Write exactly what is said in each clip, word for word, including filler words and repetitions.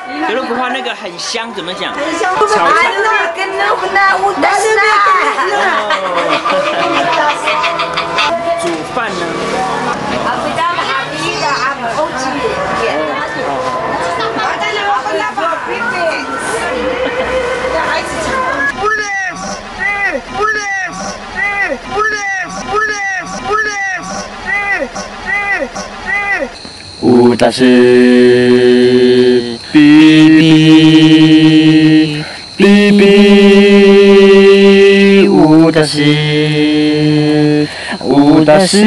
格鲁古话那个很香，怎么讲？ 很香。 炒菜。煮饭呢？ 乌达是比比比比，乌达是乌达是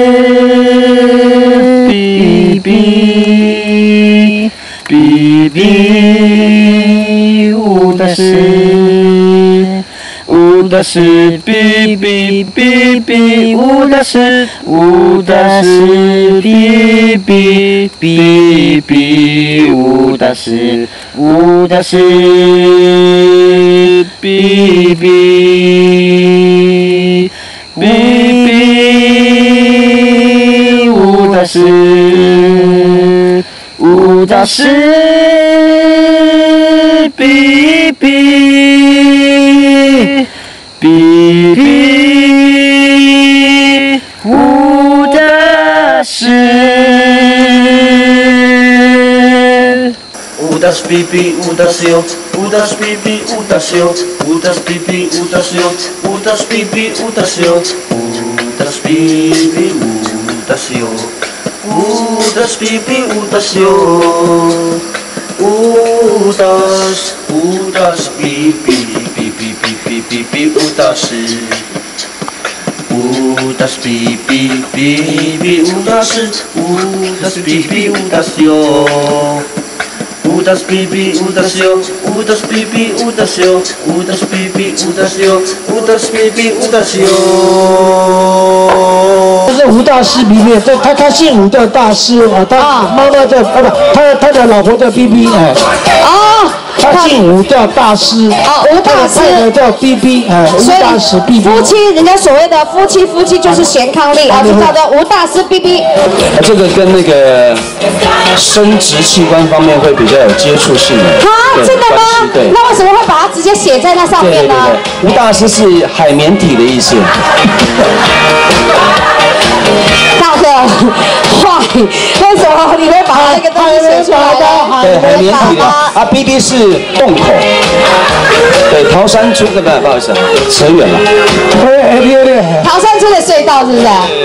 比比比比，乌达是。乌达是比比比比，乌达是乌达是比比比比，乌达是乌达是比比比比，乌达是乌达是比比。比比乌达是，乌达是比比乌达是哟，乌达是比比乌达是哟，乌达是比比乌达是哟，乌达是比比乌达是哟，乌达是比比乌达是哟，乌达是比比乌达是哟，乌达是乌达是比比比比比比比比乌达是。乌达是比比比比乌达是，乌达是比比乌达是哟，乌达是比比乌达是哟，乌达是比比乌达是哟，乌达是比比乌达是哟，乌达是比比乌达是哟。 这是吴大师比比，这他他姓吴叫大师啊，他妈妈叫啊不，他他的老婆叫 B B 哎。哦。他姓吴叫大师，哦，吴大师，太太叫 B B， 哎，吴大师 B B。 夫妻，人家所谓的夫妻，夫妻就是贤伉俪啊，就叫做吴大师 B B。 这个跟那个生殖器官方面会比较有接触性的。 啊，真的吗？对。那为什么会把它直接写在那上面呢？ 对对对，吴大师是海绵体的意思。 大哥，坏，为什么你会把那个东西写出来呢？ 对，海绵体的啊 ，B B 是洞口。对，桃山村的不不好意思，扯远了。 桃山村的隧道是不是？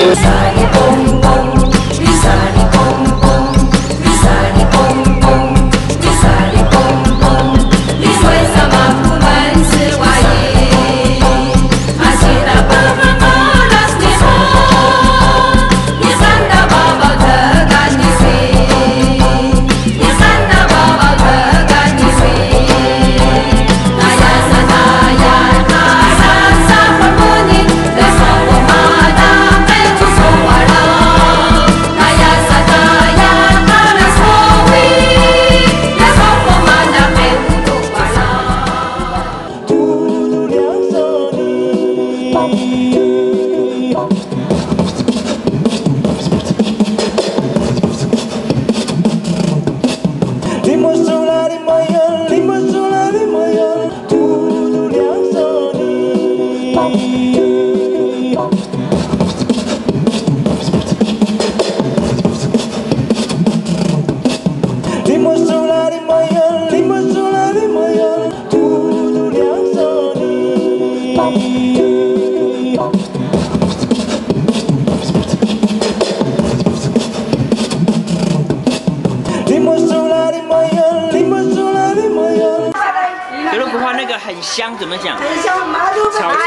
格鲁古话那个很香，怎么讲？ 很香，马路炒菜。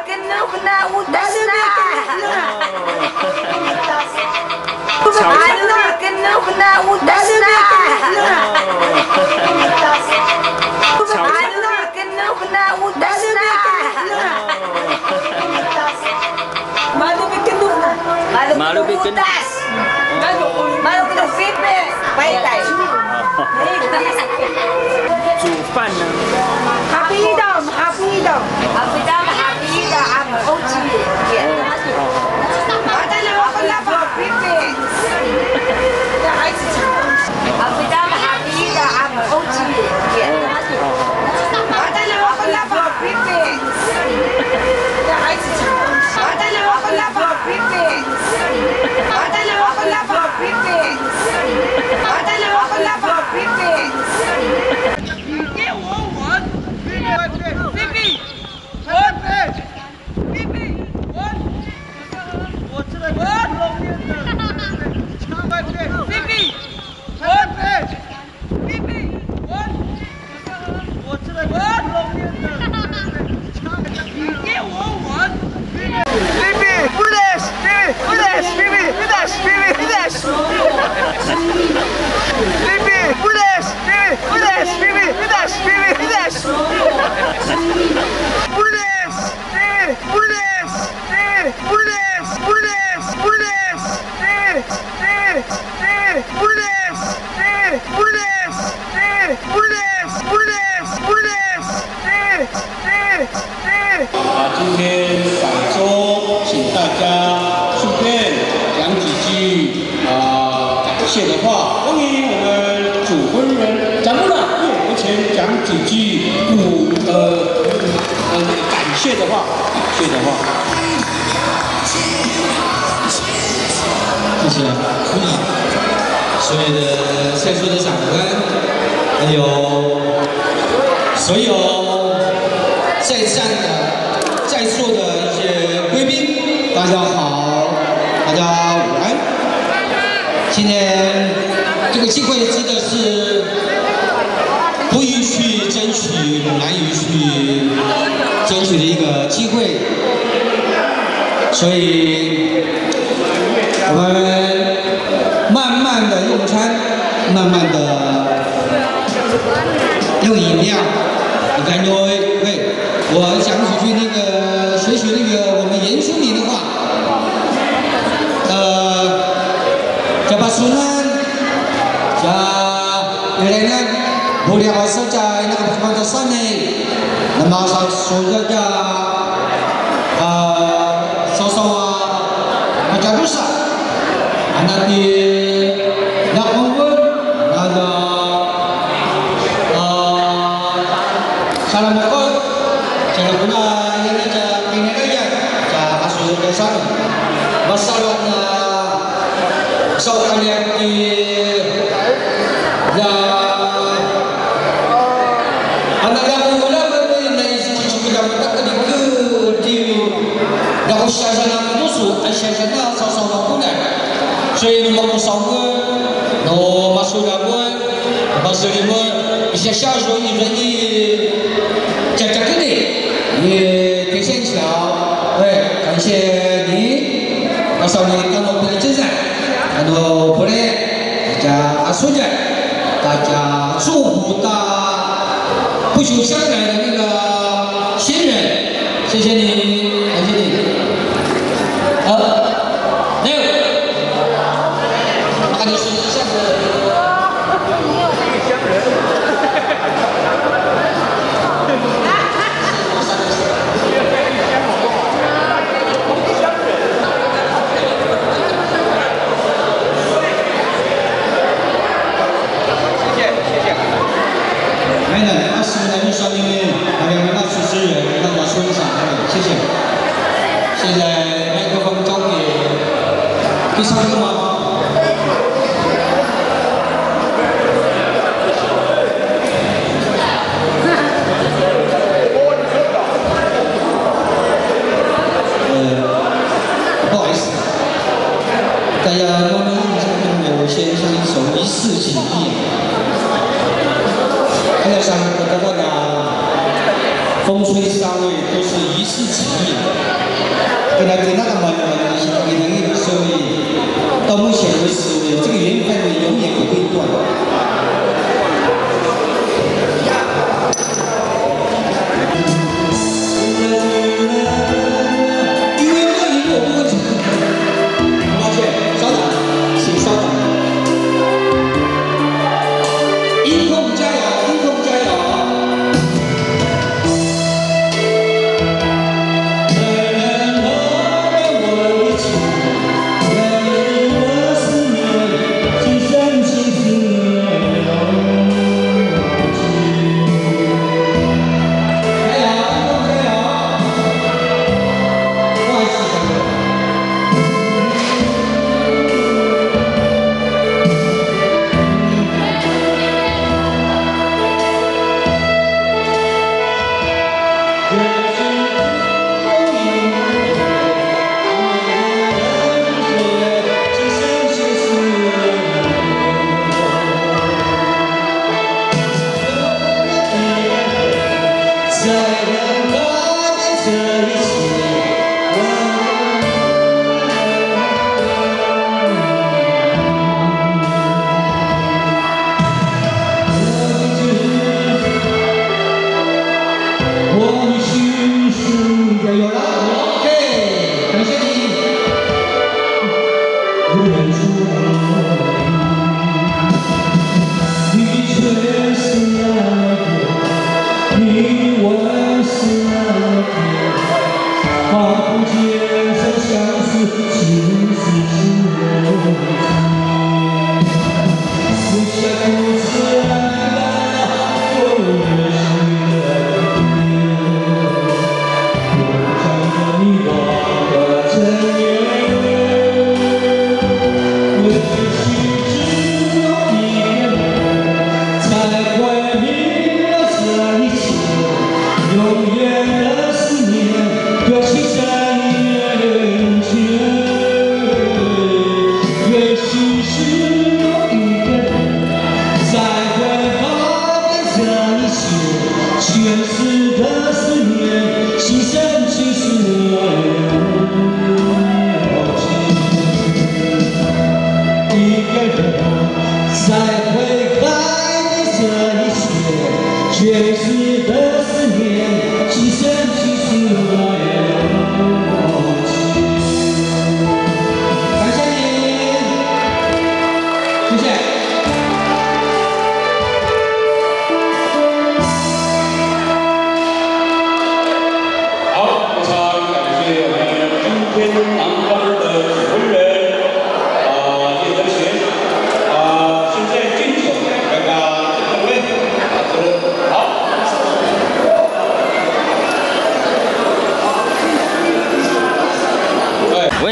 Malu bikin Malu Malu bikin pipi baik tak? 煮饭呢？ 哈皮的，哈皮的，哈皮的，哈皮的，阿姆欧吉耶。我在那我那把皮皮，这孩子唱。哈皮的，哈皮的，阿姆欧吉。 啊，今天摆桌，请大家顺便讲几句啊感谢的话。欢迎我们主婚人长不了对我前讲几句鼓呃呃感谢的话，感谢的话。 谢谢，所有的在座的长官，还有所有在站的、在座的一些贵宾，大家好，大家午安。今天这个机会真的是不易去争取、难以去争取的一个机会，所以我们慢慢的用餐，慢慢的用饮料。你看，各位，喂，我讲几句那个学学那个我们原住民的话。呃，加巴苏南，加原来呢，不了解在那个地方的山内，那么说说这个呃，稍稍啊，那加多少？Nanti nak kumpul ada salam mekot cara guna yang ada ini aja cara masuk ke sana masalahnya soal yang di ya anak yang mula berbina isi kita berdekat di di dah usia sana musuh usia sana sama-sama bulan. So yung mga kusangga, no masuda mo, basuri mo, isa siya so yung ini cakap ini, ye kesan siya, eh, 感谢你，那时候你刚到这里真善，然后回来大家阿苏家，大家祝福大不久将来的那个新人，谢谢你，感谢你，好。现在麦克风交给第三个吗？呃，不好意思，大家慢慢印象中我先唱一首《一世情谊》。大家想得到的风吹沙味都是一世情谊。 跟他跟那个蛮蛮的，现在给人一个社会，到目前为止，这个缘分永远不会断。因为这一幕我不会唱，抱歉，稍等，请稍等。音控加油，音控加油。 你却是。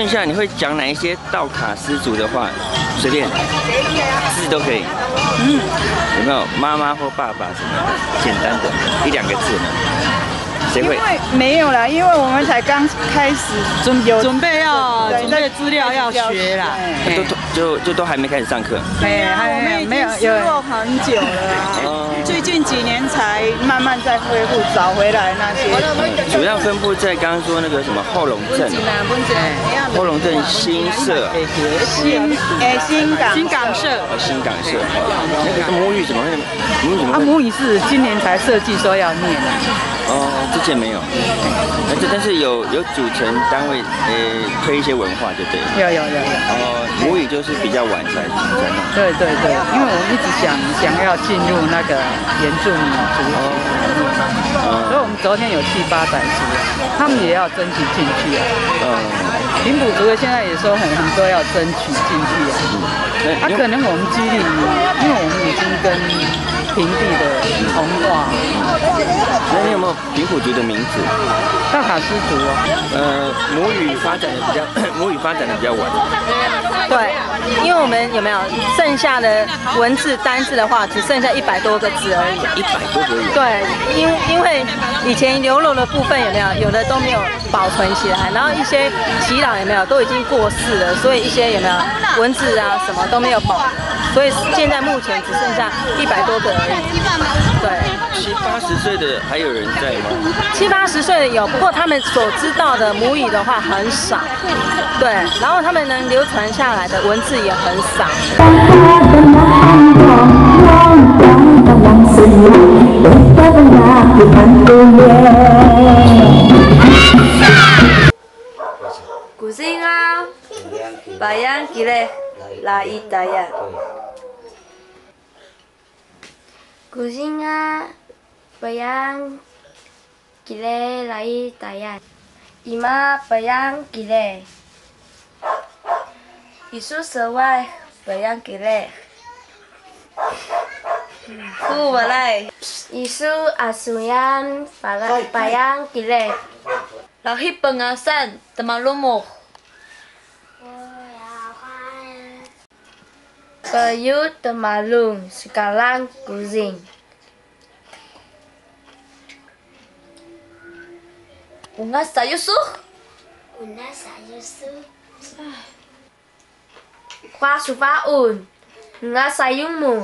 下，你会讲哪一些道卡斯族的话？随便，字都可以。嗯，有没有妈妈或爸爸什么的？简单的一两个字呢？谁会？ 因为没有啦，因为我们才刚开始准准备要准备资料要学啦， 都都就就都还没开始上课。 哎，还没有没有有过很久了啊，最近几年才慢慢在恢复，找回来那些。 主要分布在刚刚说那个什么后龙镇，后龙镇新社、 新哎新港新港社， 哦新港社，那个母语怎么会？母语怎么啊， 会？ 母语是今年才设计说要念的。 哦，之前没有，但是但是有有组成单位，呃，推一些文化就对了。 有有有有。 哦，母语就是比较晚才才弄。 对对对，因为我们一直想想要进入那个原住民族群，所以我们昨天有去发展出，他们也要争取进去啊。嗯。平埔族的现在也说很很多要争取进去啊。啊，可能我们几率，因为我们已经跟平地的同化。 那你有没有平埔族的名字？ 道卡斯族哦。 呃，母语发展的比较，母语发展的比较晚。 对，因为我们有没有剩下的文字单字的话，只剩下一百多个字而已。 一百多个而已。 对，因因为以前流落的部分有没有，有的都没有保存起来，然后一些耆老有没有都已经过世了，所以一些有没有文字啊什么都没有保，所以现在目前只剩下一百多个而已。对， 七八十岁的还有人在吗？ 七八十岁的有，不过他们所知道的母语的话很少。对，然后他们能流传下来的文字也很少。 古星啊，白羊吉嘞，来一大呀。古星啊，白羊吉嘞，来一大呀。姨妈白羊吉嘞，一束蛇外白羊吉嘞。不我来，一束阿苏yan白白羊吉嘞。Lahir pengasan temalumuk. Kayu temalung sekarang kucing. Unga sayusu. Unga sayusu. Hoa sufaun. Unga sayungmu.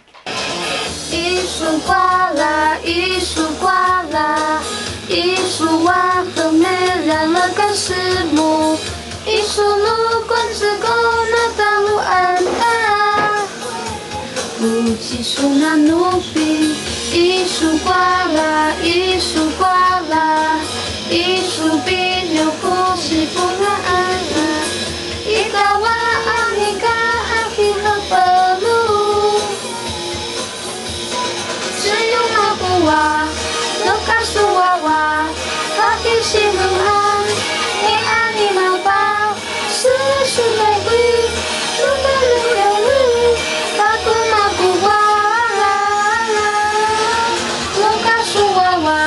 Isu kuala, isu kuala. 一束瓦和美染了干石木，一束路贯之沟那大路安安，不计数那奴婢，一束瓜啦，一束瓜啦，一束比牛不是不安，一大瓦阿尼嘎阿皮和伯路，只有那不瓦。Loka suwawa, hati sinuhan, ni ani mabau, susunai gui, lupa luyawi, aku mabuwala, loka suwawa.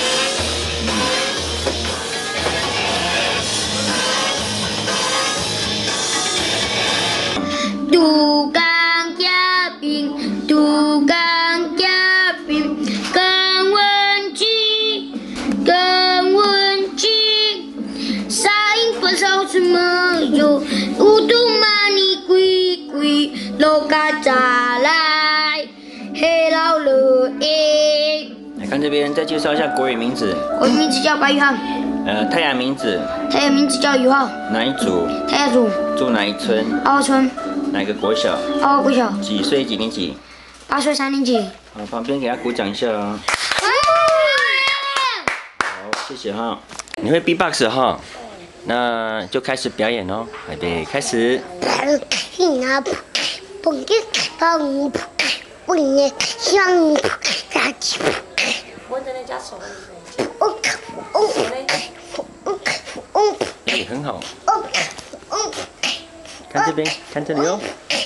Tukang kiaping, tukang kiaping, kang更温馨，沙因不少什么有，乌杜玛尼龟龟，罗嘎扎来，黑老了诶。 来看这边，再介绍一下国语名字。 我的名字叫白宇航。 呃，太阳名字。 太阳名字叫宇浩。 哪一组？ 太阳组。 住哪一村？ 阿华村。 哪个国小？ 阿华国小。 几岁？几年级？ 八岁三年级。 好，旁边给他鼓掌一下哦。谢谢哈，你会 B-box 哈，那就开始表演哦，预备开始。也很好。看这边，看这里哦。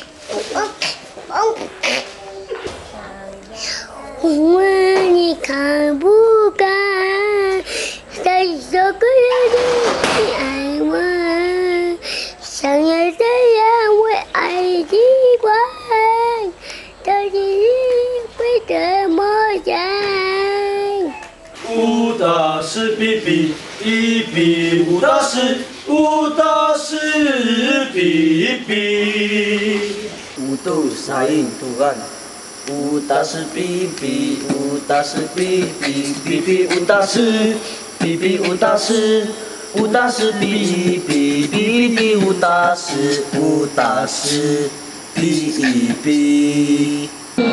问你看不看？在这个夜里，你爱我， 五大师比比，一比五大师，五大师比比。五度沙印图案，五大师比比，五大师比比，比比五大师，比比五大师，五大师比比，比比五大师，五大师比一比。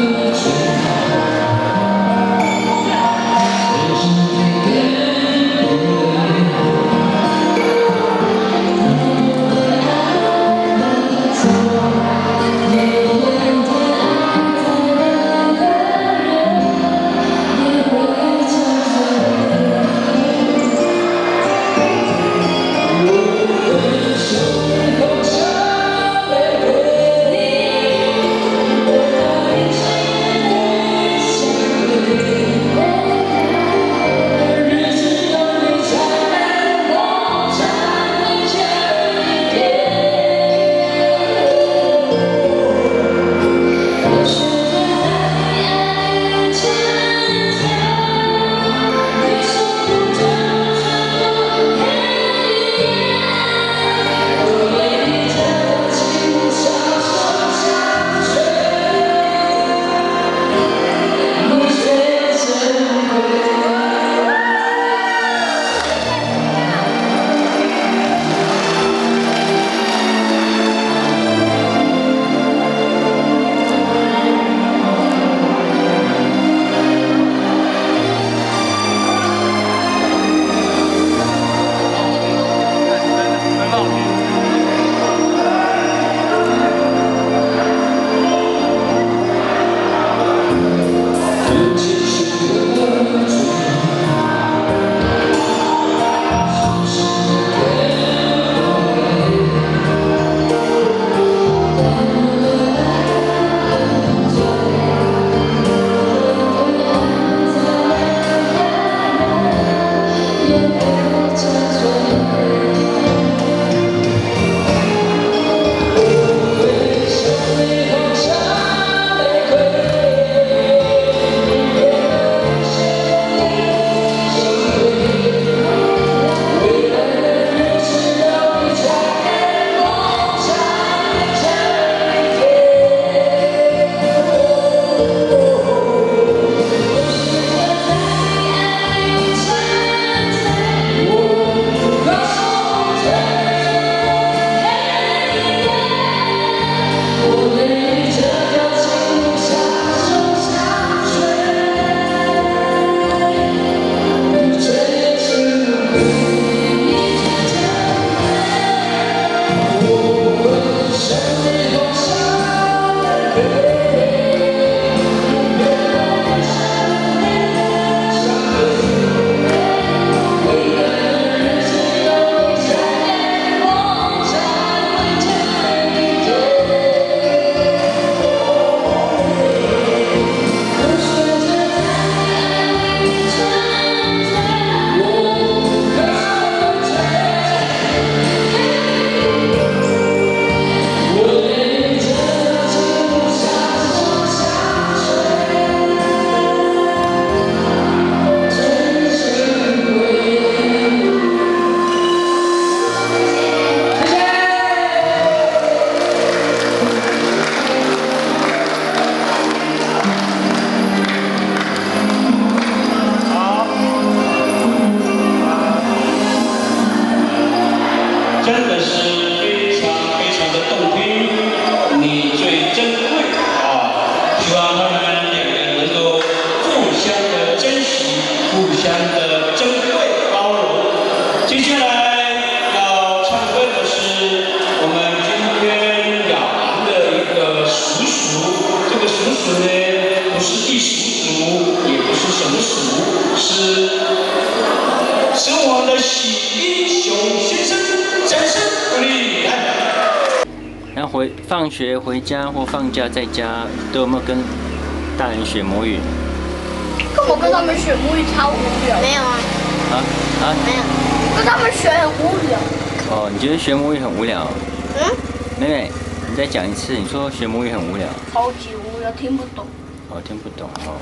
回放学回家或放假在家，都有没有跟大人学母语？ 跟我跟他们学母语超无聊。没有啊。 啊啊？ 没有。跟他们学很无聊。 哦，你觉得学母语很无聊？ 嗯。 妹妹，你再讲一次，你说学母语很无聊。 超级无聊，听不懂。 哦，听不懂哦。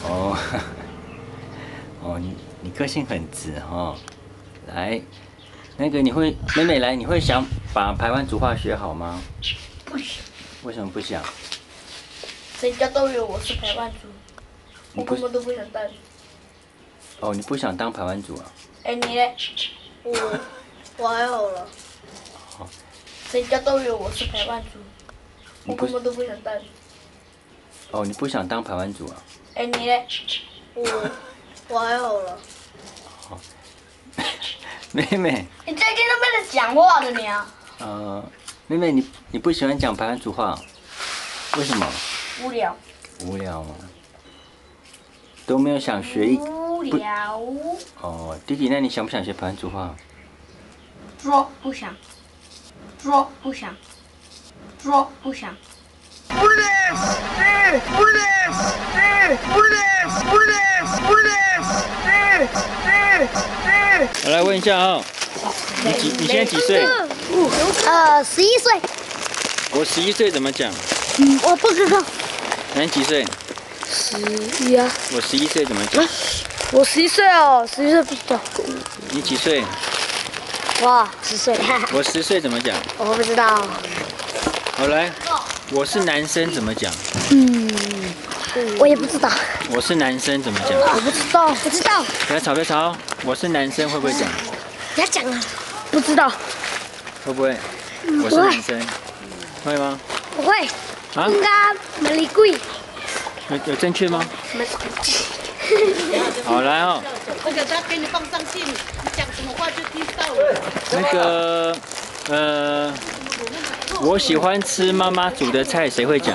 哦，哦，你你个性很直哈、哦。来，那个你会美美来，你会想把排湾族话学好吗？ 不想。 为什么不想？ 人家都以为我是排湾族，我根本都不想当。 哦，你不想当排湾族啊？ 哎，你呢？我我还好了。 哦。 人家都以为我是排湾族，我根本都不想当。 哦，你不想当排湾族啊？ 哎，你呢？我我还好了。 哦。妹妹。 你最近都没人讲话的你啊？ 呃，妹妹，你你不喜欢讲排湾族话，为什么？ 无聊。 无聊吗？都没有想学一。 无聊。 哦，弟弟，那你想不想学排湾族话？ 说不想。说不想。说不想。 Police! Police! Police! Police! Police! 我来问一下啊、哦，你几？你现在几岁？ 呃，十一岁。 我十一岁怎么讲？ 嗯，我不知道。 那你几岁？ 十一啊。 我十一岁怎么讲？ 我十一岁哦，十一岁不知道。 你几岁？ 哇，十岁。 我十岁怎么讲？ 我不知道。 好来，我是男生怎么讲？ 嗯，我也不知道。 我是男生怎么讲？ 我不知道，不知道。 不要吵，不要吵。我是男生会不会讲？ 不要讲啊。不知道。 会不会？我是男生，会吗？ 不会。 啊？ 应该没理贵。 有有正确吗？ 没。 好来哦。 那个他给你放上去，你讲什么话就听到了。 那个呃，我喜欢吃妈妈煮的菜，谁会讲？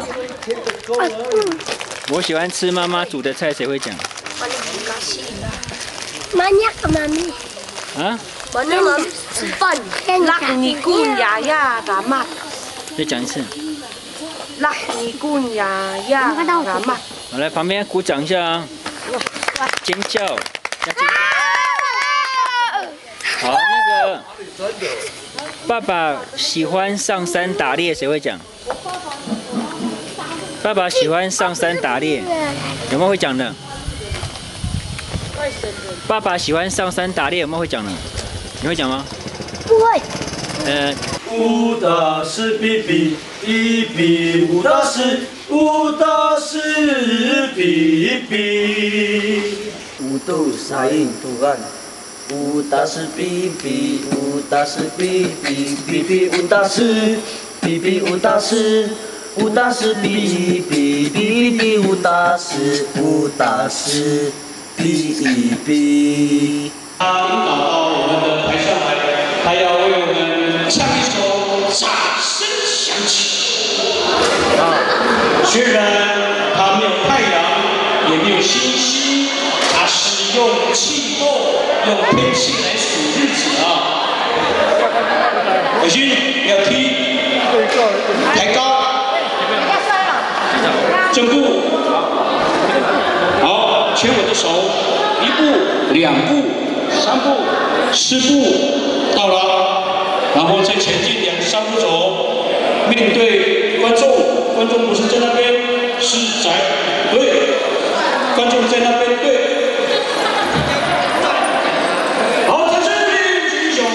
我喜欢吃妈妈煮的菜，谁会讲？ 妈呀，妈咪。 啊？ 妈呀，妈咪吃饭。 拉尼姑呀呀嘎嘛。 再讲一次。 拉尼姑呀呀嘎嘛。 好，来旁边鼓掌一下啊！尖叫，要尖叫。好，那个爸爸喜欢上山打猎，谁会讲？爸爸喜欢上山打猎，有没有会讲的？爸爸喜欢上山打猎，有没有会讲的？你会讲吗？ 不会。 呃。 武大师比比比比，武大师武大师比比，武都沙印图案。武大师比比，武大师比比比比，武大师比比武大师，武大师比比比比武大师，武大师比一比。 他引导到我们的台上来，他要为我们唱一首《掌声响起》。啊，虽然他没有太阳，也没有星星，他是用气动、用天气来数日子啊。小心，不要踢，抬高，正步，好，牵我的手，一步，两步。三步、四步到了，然后再前进两三步走，面对观众，观众不是在那边，是在对，观众在那边对。好，掌声举手。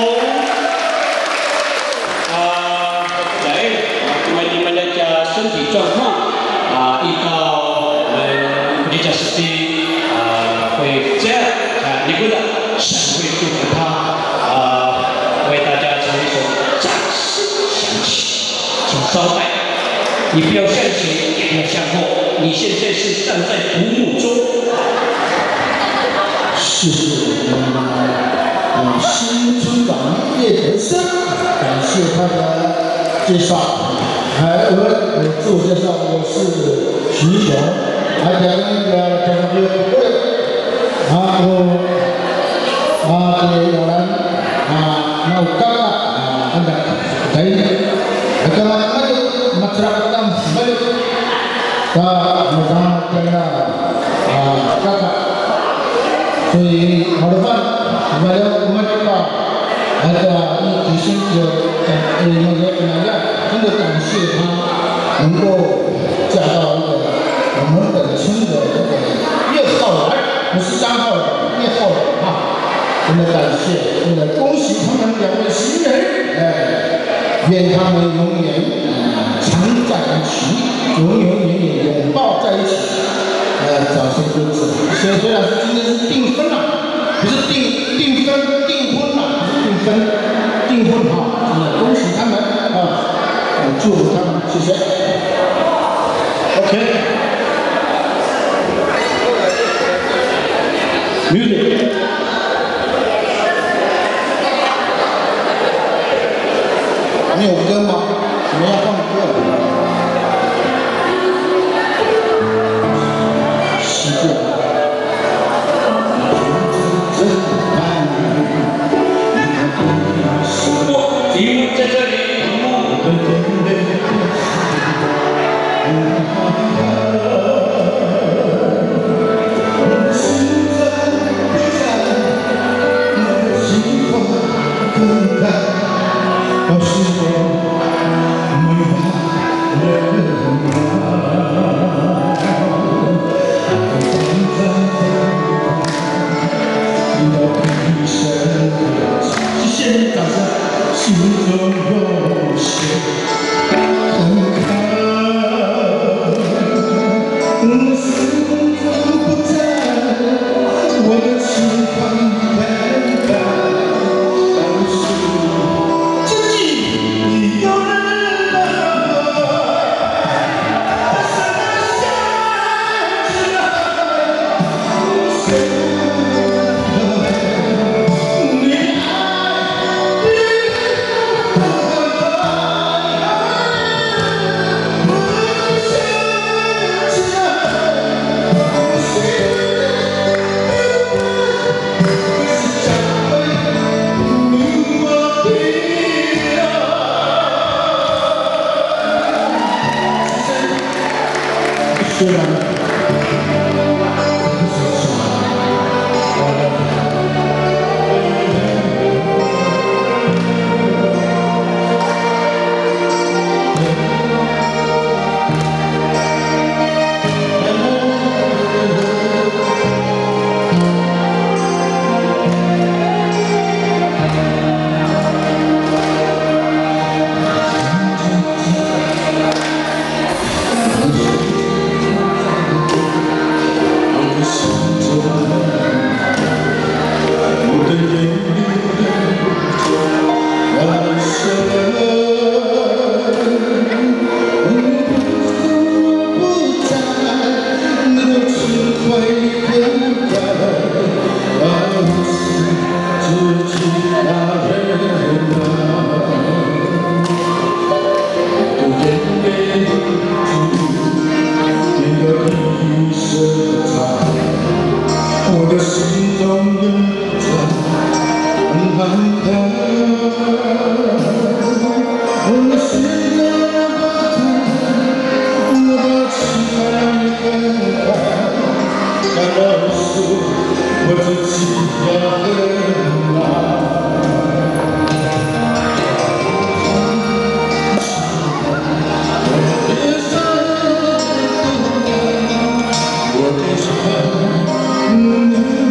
啊，来，因为你们大家身体状况啊，遇到我们李家师弟啊，会这样啊，你们的。神会祝福他啊、呃，为大家唱一首《掌声响起》，请稍待，你不要向前，也不要向后，你现在是站在独木中。 是我新村长叶德生，感谢他的介绍。还我我自我介绍，我是徐雄，还讲那个讲究不会，啊我。啊，这有人啊mau kalah啊，那个dari agama itu masyarakat balik ke negara kita啊kakak，所以好的饭，为了我们这个那个一提升有呃那个能量，真的感谢他能够嫁到一个我们本村的这个。 真的感谢，真的恭喜他们两位新人，哎，愿他们永远常在一起，永永远远拥抱在一起。呃，掌声歌词，所以虽然是今天是订婚了，不是订订婚订婚了，不是订婚订婚哈，真的恭喜他们啊，祝福他们，谢谢。OK。 Music。没有歌吗？你们要放歌。习惯。 我题目在这里。 心中有些很看，我始终不在，我的情况很淡，但是自己有人了，我什么想起来。 虽然。 我的心中有着很忐忑，我的心中有着我的期盼很快，但那是我自己要很难。我的心。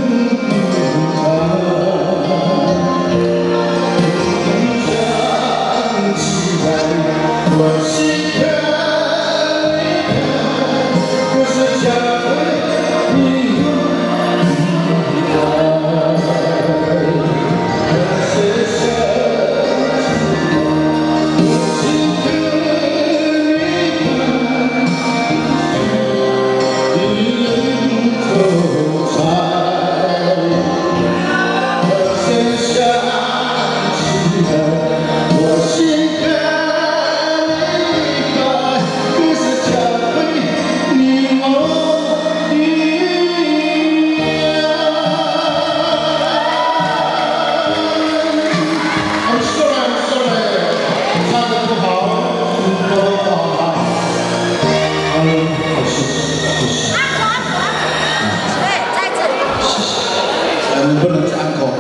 能不能再安口？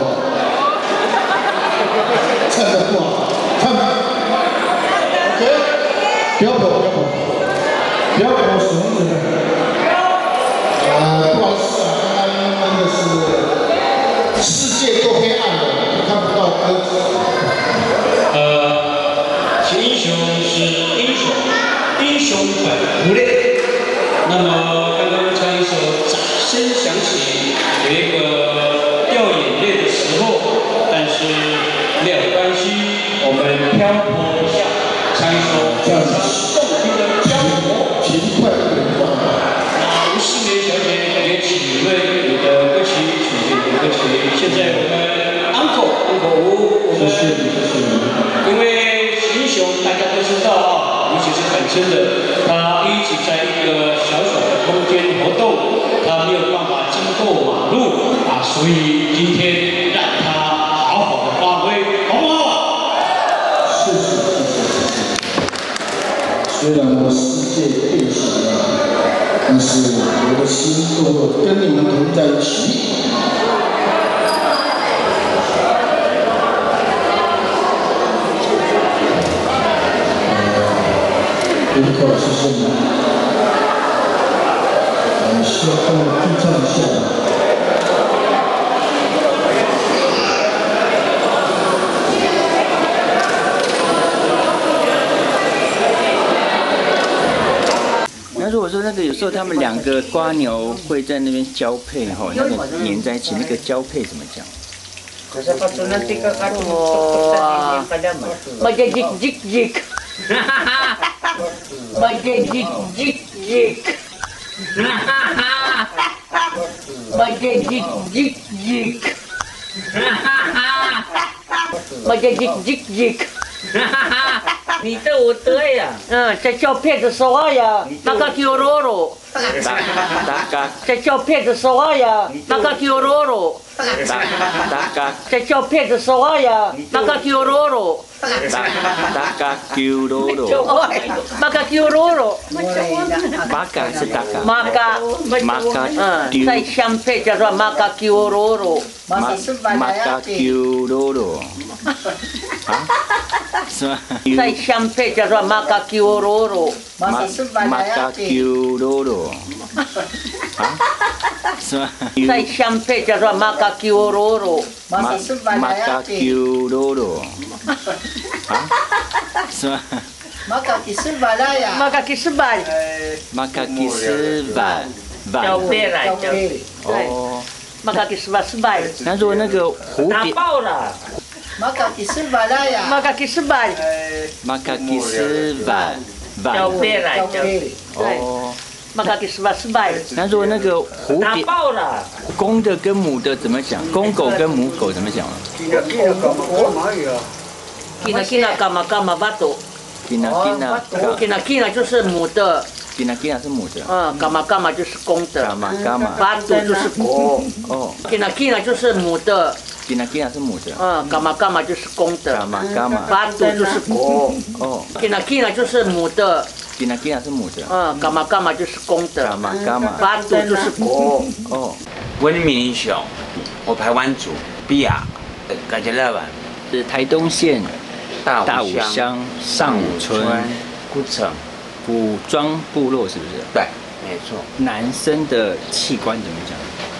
唱的不好，唱。OK， 不要跑，不要跑，不要跑，死红子的。啊，不好意思啊，刚刚真的是世界够黑暗。 所以今天让他好好的发挥，好不好？ 谢谢谢谢谢谢。虽然我世界变小了，但是我的心都跟你们同在一起。 一口是什么？我们需要帮我对照一下。 那如果说那个有时候他们两个瓜牛会在那边交配哈，那个粘在一起，那个交配怎么讲？ 哇，magigik jik jik. Magigik jik jik. Magigik jik jik. Magigik jik jik. 你这我对呀，嗯，在叫骗子说话呀，那个叫罗罗，在叫骗子说话呀，那个叫罗罗，在叫骗子说话呀，那个叫罗罗， 大嘎叫罗罗， 那个叫罗罗， 马嘎是大嘎， 马嘎， 马嘎， 嗯，在香片叫做马嘎叫罗罗， 马马嘎叫罗罗，啊？ 是吗？ 在香片叫做马嘎叫罗罗， 马马嘎叫罗罗，啊？是吗？ 在香片叫做马嘎叫罗罗， 马马嘎叫罗罗，啊？是吗？ 马嘎基斯巴拉呀， 马嘎基斯巴， 马嘎基斯巴巴， 交配来交配， 哦， 马嘎基斯巴斯巴， 那如果那个蝴蝶， 打爆了。 马嘎基斯巴拉呀， 马嘎基斯巴， 马嘎基斯巴巴， 交配来交配， 哦， 马嘎基斯巴斯巴， 那如果那个蝴蝶， 打爆了， 公的跟母的怎么讲？公狗跟母狗怎么讲啊？ Kina kina kama kama bato， kina kina kina kina 就是母的 ，kina kina 是母的， 嗯 ，kama kama 就是公的 ，kama kama， bato 就是狗， 哦 ，kina kina 就是母的， kina kina 是母的， 嗯 ，kama kama 就是公的 kama kama， bato 就是狗， 哦 ，kina kina 就是母的， kina kina 是母的， 嗯 ，kama kama 就是公的 kama kama， bato 就是狗， 哦， 我的名小，我排湾族，比亚，感觉乐吧？ 是台东县大大武乡上武村古城古庄部落，是不是？ 对，没错。 男生的器官怎么讲？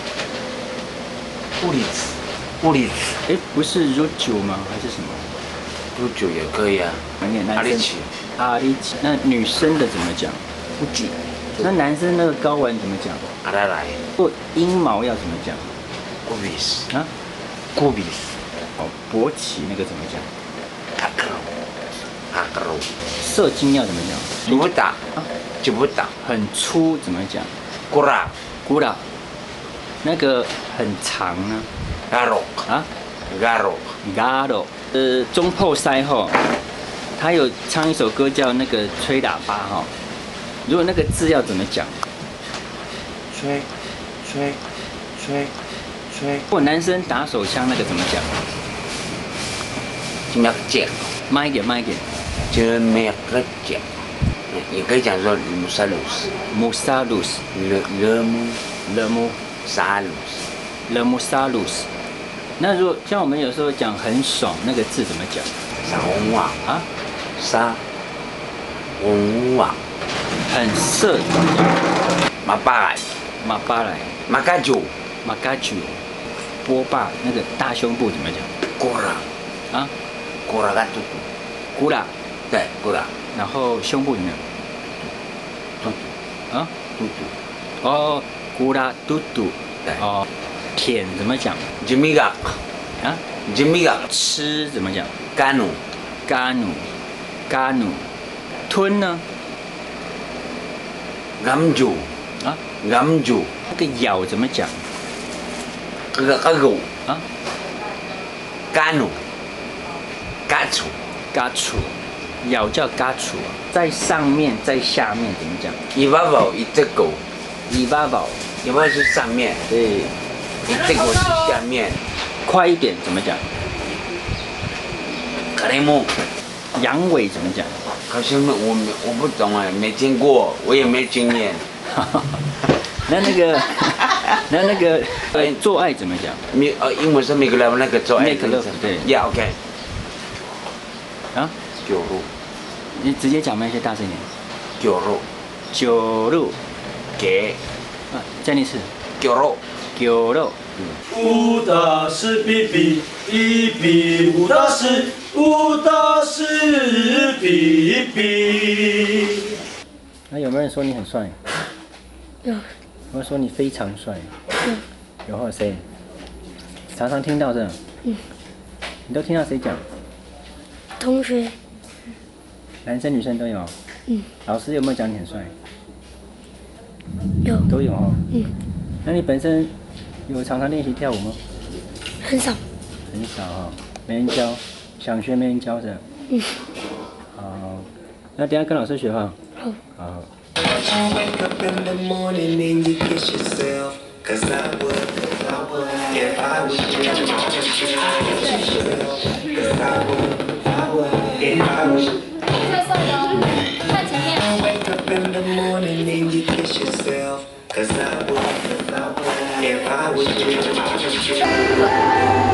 物理子，物理子。 哎，不是乳酒吗？还是什么？ 乳酒也可以啊。 阿里奇，阿里奇。那女生的怎么讲？不吉。那男生那个睾丸怎么讲？ 阿来来。 或阴毛要怎么讲？ 古比斯啊， 古比斯。 哦，勃起那个怎么讲？ 阿克鲁，阿克鲁。 射精要怎么讲？ 就不打，就不打。 很粗怎么讲？ 古拉， 古拉。那个很长呢？ 嘎肉啊， 嘎肉， 嘎肉。呃，中破塞哈，他有唱一首歌叫那个吹喇叭哈。如果那个字要怎么讲？ 吹，吹，吹，吹。 如果男生打手枪那个怎么讲？ 怎么讲？ 慢一点，慢一点。 就没个讲，也可以讲说姆萨鲁斯， 姆萨鲁斯， 勒勒姆勒姆萨鲁斯， 勒姆萨鲁斯。那如果像我们有时候讲很爽，那个字怎么讲？ 沙翁瓦啊， 沙翁瓦。 很色怎么讲？ 马巴来， 马巴来， 马嘎九， 马嘎九。波霸那个大胸部怎么讲？ 古拉啊， 古拉嘎嘟嘟， 古拉， 对，古拉。 然后胸部怎么样？ 嘟嘟，啊， 嘟嘟。 哦，古拉嘟嘟。 对。 哦，舔怎么讲？ 吉米嘎。 啊， 吉米嘎。 吃怎么讲？ 嘎努， 嘎努，嘎努。吞呢？ 甘住。 啊， 甘住。 那个咬怎么讲？ 那个阿狗啊， 嘎努，嘎楚， 嘎楚，咬叫嘎楚，在上面，在下面怎么讲？ 伊巴宝一只狗， 伊巴宝， 伊巴是上面， 对， 这个是下面。 快一点怎么讲？ 卡雷木。 阳痿怎么讲？ 可是我没我不懂哎，没听过，我也没经验。 那那个，那那个，呃，做爱怎么讲？ 没呃，英文是 make love 那个做爱。 make love 对。 Yeah, OK。 啊？ 酒肉。 你直接讲慢一些，大声一点。 酒肉。 酒肉。 给。 啊，再一次。 酒肉。 酒肉。 武大师比比比比，武大师武大师比比。 那有没有人说你很帅？ 有。 有没有说你非常帅？有。有或谁？常常听到这？嗯。你都听到谁讲？ 同学。 男生女生都有。嗯。老师有没有讲你很帅？ 有。 都有哦。 嗯。 那你本身有常常练习跳舞吗？ 很少。 很少哈、哦，没人教，想学没人教是吧？嗯。好，那等一下跟老师学哈。好。好。Wake up in the morning and you kiss yourself, 'cause I would, I would, if I was you, I would kiss yourself, 'cause I would, I would, if I was you. Wake up in the morning and you kiss yourself, 'cause I would, I would, if I was you, I would kiss yourself.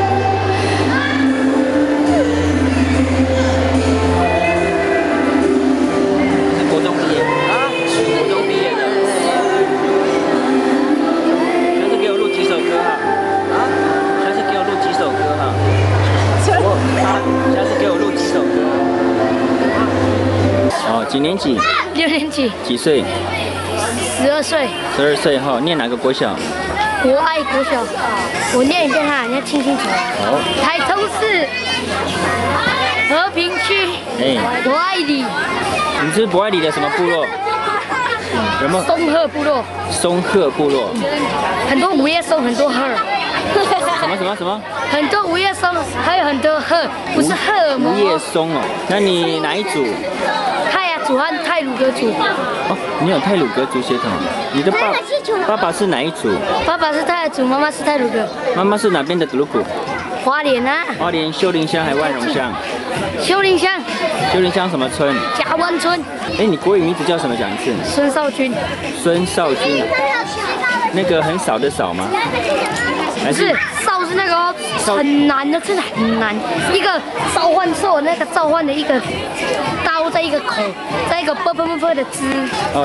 哦，几年级？ 六年级。 几岁？ 十二岁。 十二岁哈，念哪个国小？ 国爱国小。我念一遍哈，你要听清楚。 好。 台中市和平区。哎。博爱里。 你是博爱里的什么部落？有没有？ 松鹤部落。 松鹤部落。 很多午夜松，很多鹤。 什么什么什么？ 很多午夜松，还有很多鹤，不是荷尔蒙。 午夜松哦，那你哪一组？ 泰雅族和泰鲁格族。 哦，你有泰鲁格族血统。你的爸爸爸是哪一组？ 爸爸是泰雅族，妈妈是泰鲁格。 妈妈是哪边的鲁古？ 花莲啊。 花莲秀林乡还万荣乡？ 秀林乡。 秀林乡什么村？ 甲湾村。 哎，你国语名字叫什么？讲一次。 孙少军。 孙少军。那个很少的少吗？ 不是，少是那个哦，很难的，真的很难。一个召唤兽，那个召唤的一个刀，在一个口，在一个啵啵啵啵的枝。哦。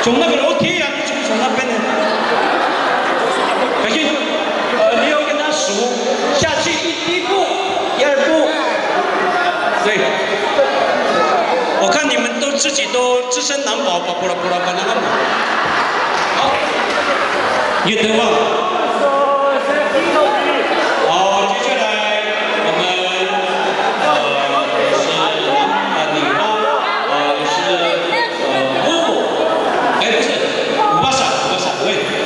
从那个楼梯啊，你怎么从那边呢？小心，呃，你要跟他数下去一第一步，第二步，对。我看你们都自己都自身难保，保不了，不了，把那个。好，叶德旺。好，接下来我们呃是呃女方，呃是呃五，哎不是五八三，五八三，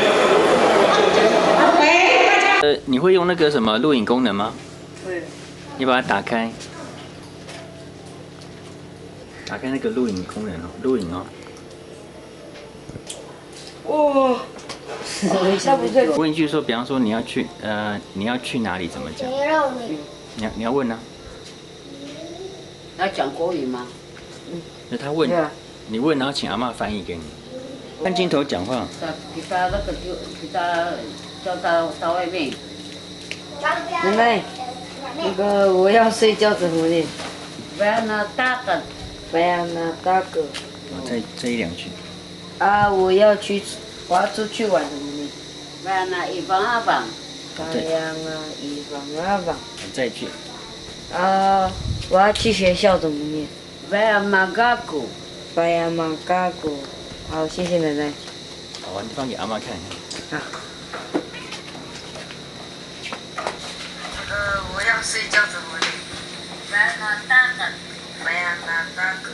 对。 呃，你会用那个什么录影功能吗？ 会。 你把它打开。打开那个录影功能哦，录影哦。 哇！ 我问一句说，比方说你要去，呃，你要去哪里？怎么讲？你要你要问呢、 要讲国语吗？ 那他问，你问，然后请阿嬷翻译给你。看镜头讲话。 给他那个就给他叫他到外面。 奶奶，那个我要睡觉怎么念？ 不要拿大的。 不要拿大哥。 哦，再这一两句。 啊，我要去，我要出去玩怎么念？ 不要拿一房二房。 太阳啊，一房二房。 再一句。 啊，我要去学校怎么念？ 不要马嘎古。 不要马嘎古。好，谢谢奶奶。 好，你放给阿嬷看看。 好。呃，我要睡觉怎么念？ 不要拿大的。 不要拿大哥。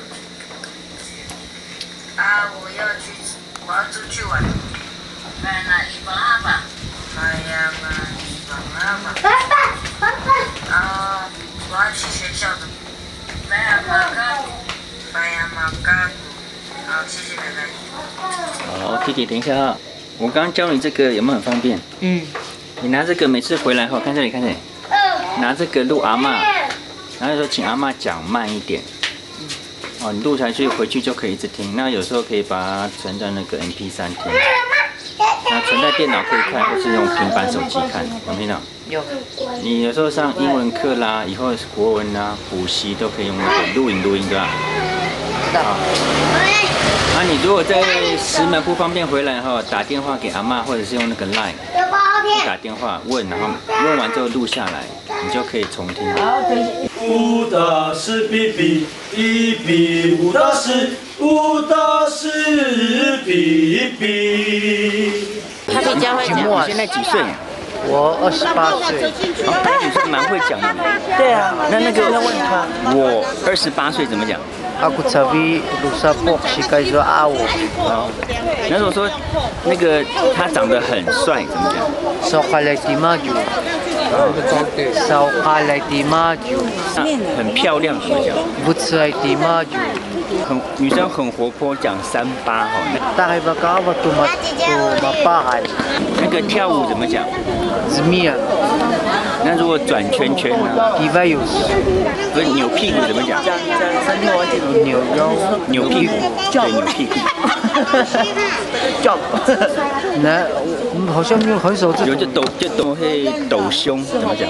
啊，我要去，我要出去玩。 不要拿一房二房。 不要拿一房二房。爸爸，爸爸。啊，我要去学校的。 不要马嘎古。 不要马嘎古。好，谢谢奶奶。 好，弟弟，等一下啊，我刚刚教你这个有没有很方便？嗯。你拿这个每次回来后，看这里，看这里。拿这个录阿嬷。然后说，请阿嬷讲慢一点。哦，你录下去回去就可以一直听。那有时候可以把它存在那个 M P 三听。那存在电脑可以看，或是用平板手机看，有没有？ 有。 你有时候上英文课啦，以后国文啦、补习都可以用那个录影录音，对吧？ 知道。 那你如果在石门不方便回来哈，打电话给阿嬷，或者是用那个 Line 打电话问，然后问完之后录下来，你就可以重听。 五大是比比，比比五大是，五大是比比。 他比较会讲。你现在几岁？ 我二十八岁。 哦，那你是蛮会讲的。 对啊。 那那个我二十八岁怎么讲？ Aku sabi lusa po si Kaizo Awo。 那如果说那个他长得很帅，怎么讲 ？So kalay di maju。So kalay di maju。 很漂亮，怎么讲 ？Butsay di maju。 很女生很活泼，讲三八哈。 Tahay baka ba tumat tumapakan。 那个跳舞怎么讲 ？Zmia。 那如果转圈圈呢 ？Divayus。 不是扭屁股怎么讲？ 扭腰， 扭屁股，对，扭屁股。 叫，那好像没有很少这种。 有就抖就抖会抖胸，怎么讲？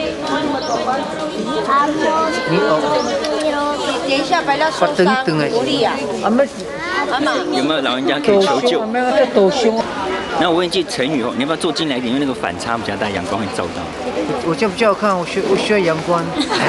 你哦。 等一下，把它受伤，无力啊。 啊没。 有没有老人家可以求救？ 没有在抖胸。 那我问一句成语哦，你要不要坐进来一点？因为那个反差比较大，阳光会照到。 我这样比较好看，我需我需要阳光。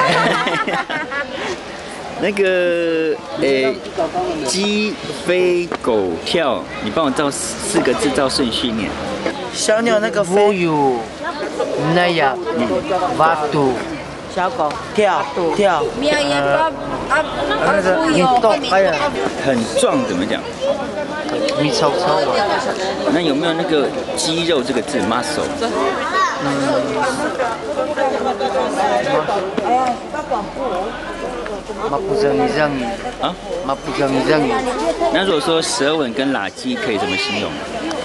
那个诶，鸡飞狗跳，你帮我照四个字照顺序念。 小鸟那个飞有，那样，挖土， 小狗跳跳， 呃， 那个运动，还有很壮怎么讲？ 米草草啊。 那有没有那个肌肉这个字 muscle？ 嗯。Mapuzangi-zangi 啊 ，Mapuzangi-zangi。 那如果说舌吻跟垃圾可以怎么形容？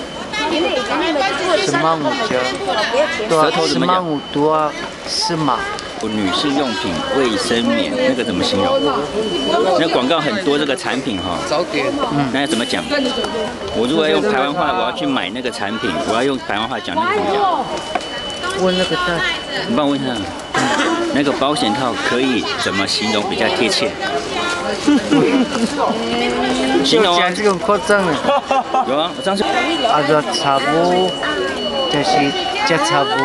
Semangut ya。 舌头怎么讲？ Semangut dua sema。 女性用品卫生棉那个怎么形容？那广告很多这个产品哈。 早点。 嗯。那要怎么讲？我如果要用台湾话，我要去买那个产品，我要用台湾话讲那个怎么讲？ 问那个大。 你帮我问一下。 那个保险套可以怎么形容比较贴切？ 形容啊， 这个夸张了。 有啊，我上次。 啊，个茶布，就是这茶布。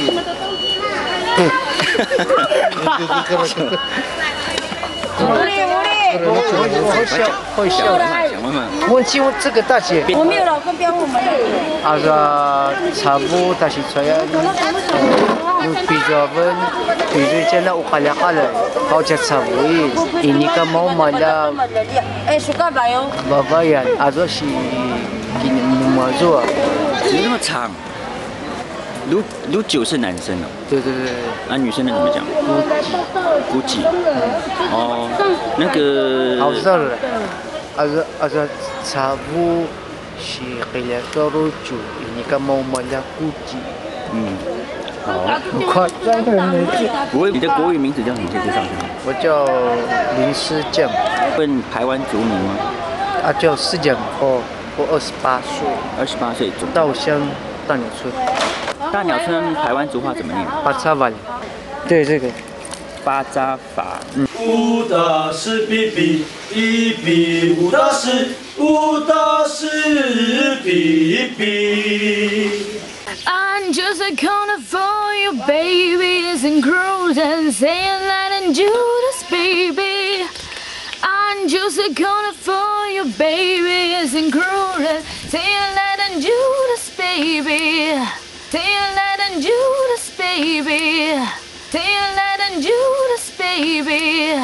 无力无力。 会笑会笑的。我请问这个大姐。 我没有老公，不要问我们。 啊个茶布，但是出来。比较问，比如讲那我看了看了，好吃茶布伊，ini kan mau malam. Eh suka bayo. Babayan, ada si kini mau做。 那么长。卢卢九是男生哦。 对对对。 那女生的怎么讲？估计。哦，那个。 好色了。啊个啊个茶布是给了个卢九，ini kan mau malam 估计。 嗯。好， 快，真的没记。 国你的国语名字叫什么？可以介绍一下。 我叫林思健。 问台湾族名吗？ 啊，叫思健，我我二十八岁。 二十八岁，族。 稻香大鸟村。 大鸟村台湾族话怎么念？ 巴扎法。对，这个。 巴扎法。 嗯。五大是比比，一比五大是，五大是比比。 I'm just a corner for you, babies and crows and saying that and Judas, baby. I'm just a corner for you, babies and crows and saying that and Judas, baby. Saying that and Judas, baby. Saying that and Judas, baby.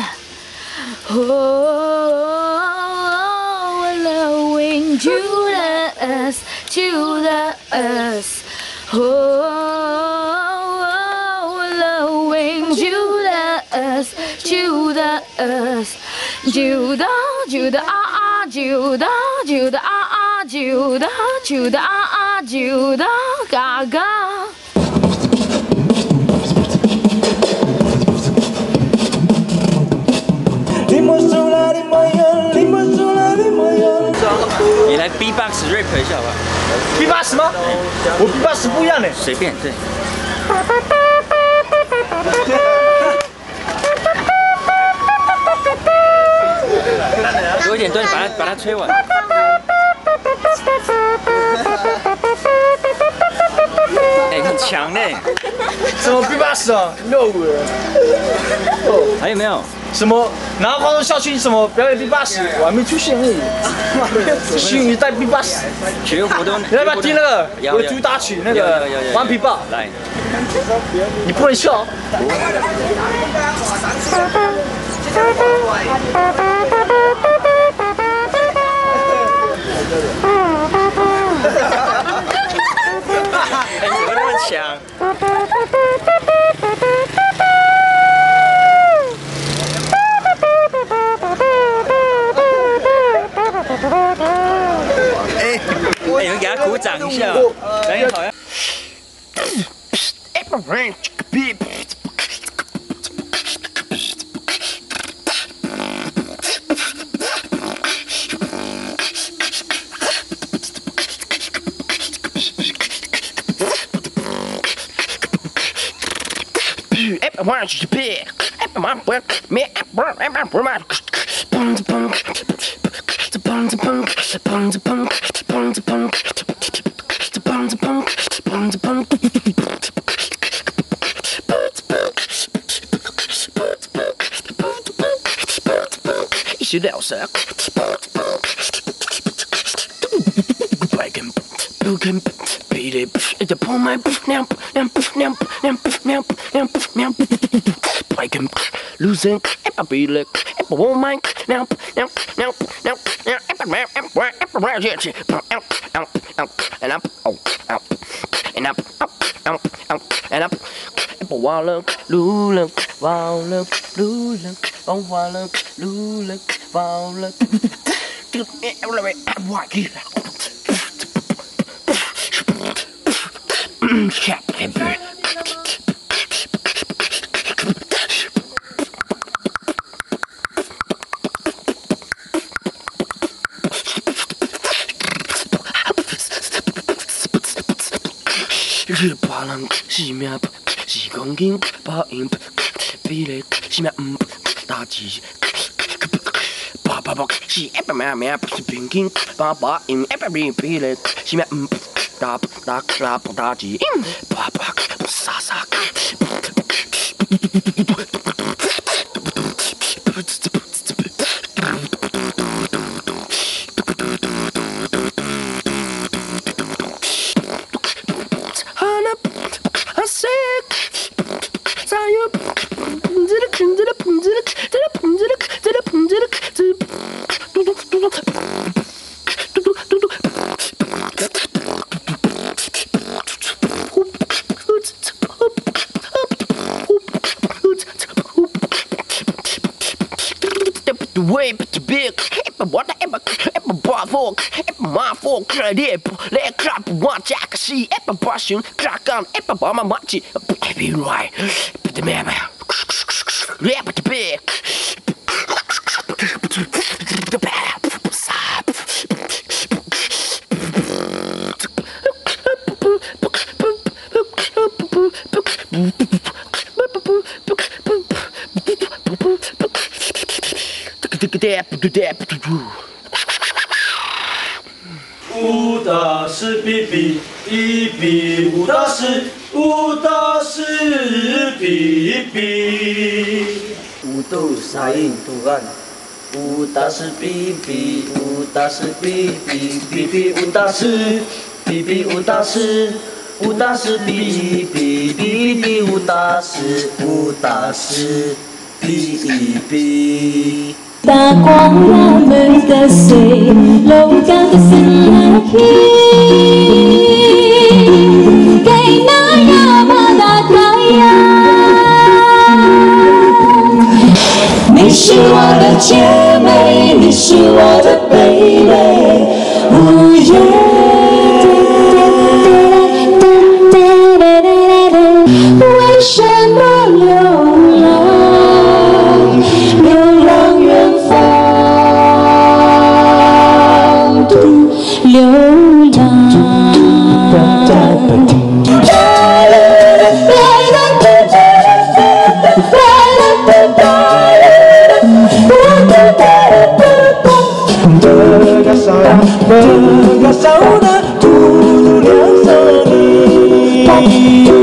Oh, allowing Judas, Judas. Oh, allowing Judas, Judas, Judah, Judah, ah, ah, Judah, Judah, ah, ah, Judah, Judah, ah, ah, Judah, Gaga. 你来 B-box rap 一下吧。 B-box 吗？我 B-box 不一样的。 随便，对。多一点，多一点，把它把它吹完。哎，很强嘞。 什么 B-box 啊？六五人。 哦，还有没有？ 什么？然后花东校区什么表演 B-box， 我还没出现而已。新一代 B-box， 学活动， 你要不要听那个我的主打曲那个《顽皮豹》？ 来， 你不能笑。 哎，怎么那么强？哎，你们给他鼓掌一下，感觉好像。一起聊色。It's a pull my now, now, now, now, now, now, now, break him, losing, I be like, I won't mind, now, now, now, now, now, and up, oh, up, and up, up, up, up, and up, wow, look, look, wow, look, look, oh, wow, look, look, wow, look, Happy. 日巴人是命，是公斤，把音比例是命，大字。 爸爸是一百秒秒不是平均，爸爸因一百秒比嘞，是咩嗯打打打打几，爸爸傻傻。Way but big, ever what ever ever bravo, ever my folk, credit, let crap one jack see, ever passion, crack on, ever bomb a matchy, every right, but the man, yeah, but the big. 舞蹈是比比比比，舞蹈是舞蹈是比比。 舞蹈沙印图案，舞蹈是比比，舞蹈是比比比比，舞蹈是比比，舞蹈是舞蹈是比比比比，舞蹈是舞蹈是比比。 大光那么的水，楼高的森林去，给那呀嘛大太阳。你是我的姐妹，你是我的贝贝，无言。为什么流浪？流浪远方，流浪。 Mengasahuna tutur yang seni.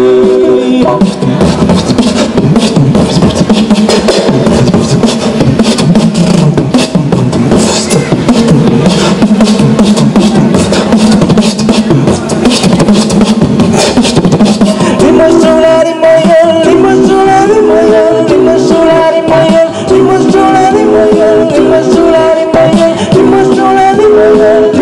Lima sola lima yang, lima sola lima yang, lima sola lima yang, lima sola lima yang, lima sola lima yang, lima sola lima yang.